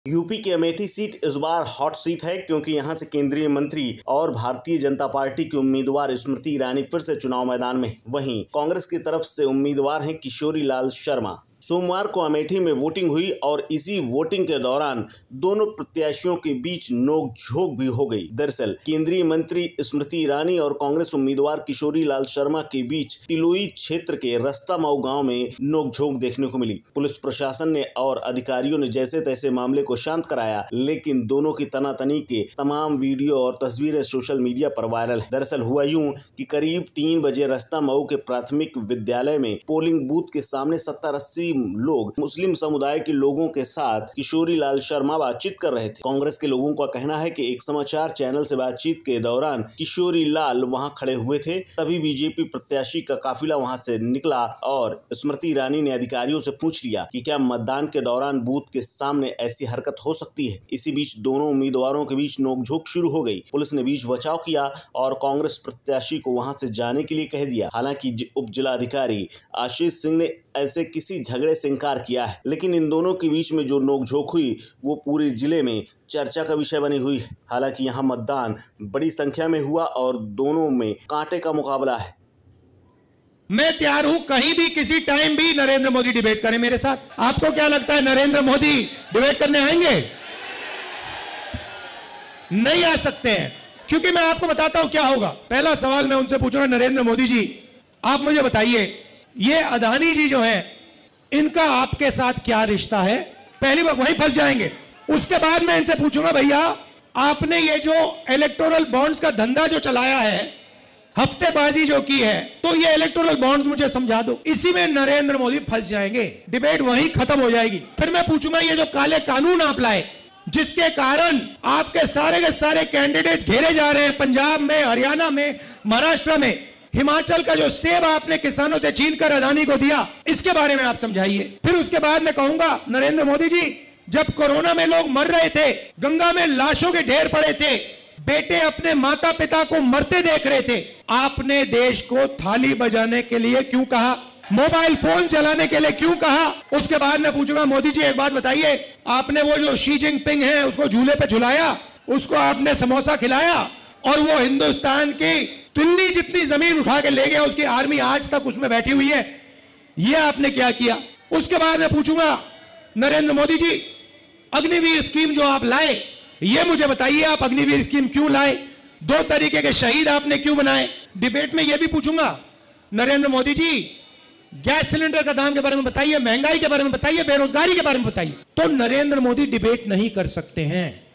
UP की Amethi seat इस बार hot seat है क्योंकि यहां से केंद्रीय मंत्री और भारतीय जनता पार्टी की उम्मीदवार स्मृति ईरानी फिर से चुनाव मैदान में। वहीं कांग्रेस की तरफ से उम्मीदवार हैं किशोरी लाल शर्मा। सोमवार को अमेठी में वोटिंग हुई और इसी वोटिंग के दौरान दोनों प्रत्याशियों के बीच नोकझोंक भी हो गई। दरअसल केंद्रीय मंत्री स्मृति ईरानी और कांग्रेस उम्मीदवार किशोरी लाल शर्मा के बीच तिलोई क्षेत्र के रस्तामऊ गांव में नोकझोंक देखने को मिली। पुलिस प्रशासन ने और अधिकारियों ने जैसे तैसे मामले को शांत कराया, लेकिन दोनों की तनातनी के तमाम वीडियो और तस्वीरें सोशल मीडिया पर वायरल है। दरअसल हुआ यूं कि करीब 3 बजे रस्तामऊ के प्राथमिक विद्यालय में पोलिंग बूथ के सामने 70-80 लोग मुस्लिम समुदाय के लोगों के साथ किशोरी लाल शर्मा बातचीत कर रहे थे। कांग्रेस के लोगों का कहना है कि एक समाचार चैनल से बातचीत के दौरान किशोरी लाल वहां खड़े हुए थे, तभी बीजेपी प्रत्याशी का काफिला वहां से निकला और स्मृति ईरानी ने अधिकारियों से पूछ लिया कि क्या मतदान के दौरान बूथ के सामने ऐसी हरकत हो सकती है। इसी बीच दोनों उम्मीदवारों के बीच नोकझोंक शुरू हो गई। पुलिस ने बीच बचाव किया और कांग्रेस प्रत्याशी को वहां से जाने के लिए कह दिया। हालांकि उप जिलाधिकारी आशीष सिंह ने ऐसे किसी झगड़े से इंकार किया है, लेकिन इन दोनों के बीच में जो नोकझोंक हुई वो पूरे जिले में चर्चा का विषय बनी हुई है। हालांकि यहां मतदान बड़ी संख्या में हुआ और दोनों में कांटे का मुकाबला है। मैं तैयार हूं कहीं भी किसी टाइम भी नरेंद्र मोदी डिबेट करें मेरे साथ। आपको क्या लगता है नरेंद्र मोदी डिबेट करने आएंगे? नहीं आ सकते हैं, क्योंकि मैं आपको बताता हूं क्या होगा। पहला सवाल मैं उनसे पूछूंगा, नरेंद्र मोदी जी आप मुझे बताइए, ये अदानी जी जो है इनका आपके साथ क्या रिश्ता है? पहली बार वहीं फंस जाएंगे। उसके बाद मैं इनसे पूछूंगा, भैया आपने ये जो इलेक्टोरल बॉन्ड्स का धंधा जो चलाया है, हफ्तेबाजी जो की है, तो ये इलेक्टोरल बॉन्ड्स मुझे समझा दो। इसी में नरेंद्र मोदी फंस जाएंगे, डिबेट वहीं खत्म हो जाएगी। फिर मैं पूछूंगा, ये जो काले कानून आप लाए जिसके कारण आपके सारे के सारे कैंडिडेट्स घेरे जा रहे हैं, पंजाब में, हरियाणा में, महाराष्ट्र में, हिमाचल का जो सेब आपने किसानों से छीनकर अदानी को दिया, इसके बारे में आप समझाइए। फिर उसके बाद मैं कहूंगा, नरेंद्र मोदी जी जब कोरोना में लोग मर रहे थे, गंगा में लाशों के ढेर पड़े थे, बेटे अपने माता पिता को मरते देख रहे थे, आपने देश को थाली बजाने के लिए क्यों कहा? मोबाइल फोन चलाने के लिए क्यों कहा? उसके बाद मैं पूछूंगा, मोदी जी एक बात बताइए, आपने वो जो शी जिनपिंग है उसको झूले पे झुलाया, उसको आपने समोसा खिलाया और वो हिंदुस्तान की दिल्ली जितनी जमीन उठा के ले गया, उसकी आर्मी आज तक उसमें बैठी हुई है। ये आपने क्या किया? उसके बाद मैं पूछूंगा, नरेंद्र मोदी जी अग्निवीर स्कीम जो आप लाए, ये मुझे बताइए आप अग्निवीर स्कीम क्यों लाए? 2 तरीके के शहीद आपने क्यों बनाए? डिबेट में यह भी पूछूंगा, नरेंद्र मोदी जी गैस सिलेंडर का दाम के बारे में बताइए, महंगाई के बारे में बताइए, बेरोजगारी के बारे में बताइए। तो नरेंद्र मोदी डिबेट नहीं कर सकते हैं।